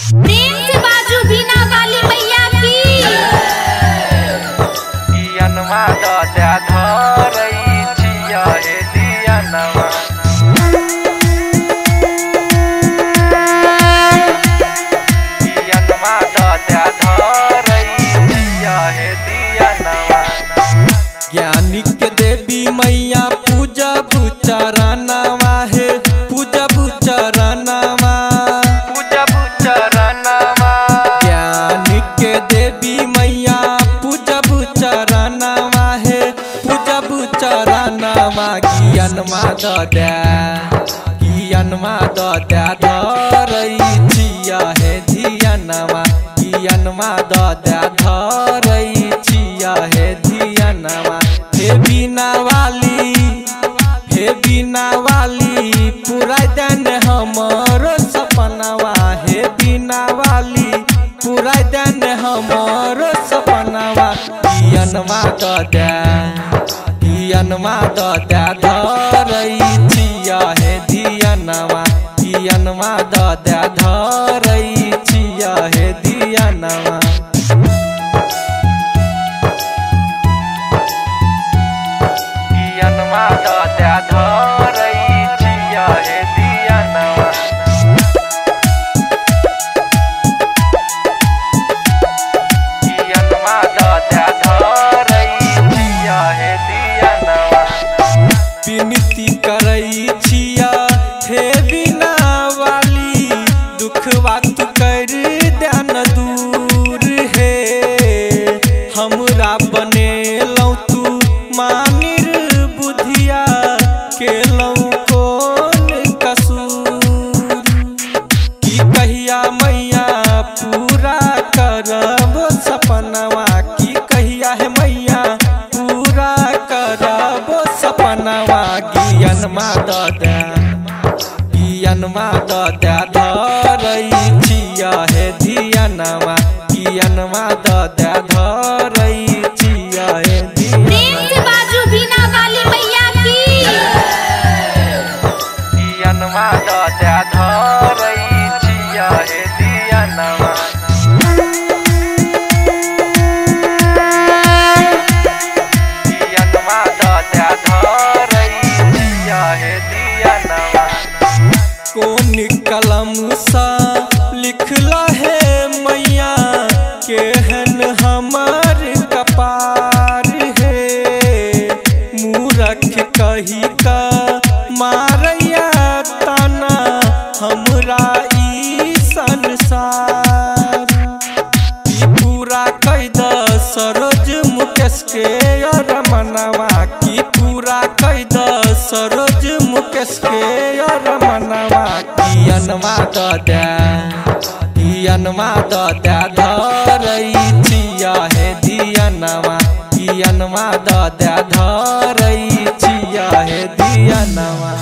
प्रेम से बाजू बीना वाली मैया की दियनमा दद्या धरई छिया हे दियनमा दियनमा दद्या धरई छिया हे दियनमा। ज्ञानी के देवी मैया पूजा बुचरनवा है पूजा बुचरनवा पूजा बुचरनवा ज्ञानी के देवी मैया पूजा बुचरनवा है पूजा बुचरनवा ज्ञानमा दद्या धरई छिया हे धियनवा ज्ञानमा दद्या धरई छिया हे धियनवा। हे बीना वाली पूरा दिन हमरो सपनवा हे बीना वाली पूरा दिन हमरो सपनवा दियनमा दद्या धरई छिया हे धियनवा दियनमा दद्या धरई छिया हे धियनवा। दियनमा दद्या धरई छिया हे दियनमा। दियनमा दद्या धरई छिया हे दियनमा। विनती करई छिया हे बीना वाली दुखवा तू कर देन दूर हे हमरा बनेलौ तू मानिर बुधिया केलौ कोन कसूर की कहिया मैया पूरा करब सपनवा की कहिया है मैया पूरा करब सपनवा ज्ञानमा दद्या धरई छिया हे धियनवा ज्ञानमा दद्या धरई छिया हे प्रेम से बाजू बीना वाली मैया की दियनमा दद्या धरई छिया हे दियनमा। दियनमा दद्या धरई छिया हे दियनमा। कौन कलम सा लिखला है मैया केहन हमार कपार है मूरख कही का मारैया ताना हमरा ई संसार ई पूरा कैद सरोज मुकेश के रमनवा की पूरा कैद सरोज मुकेश के रमनवा दियनमा दद्या धरई छिया हे धियनवा ज्ञानमा दद्या धरई छिया हे धियनवा।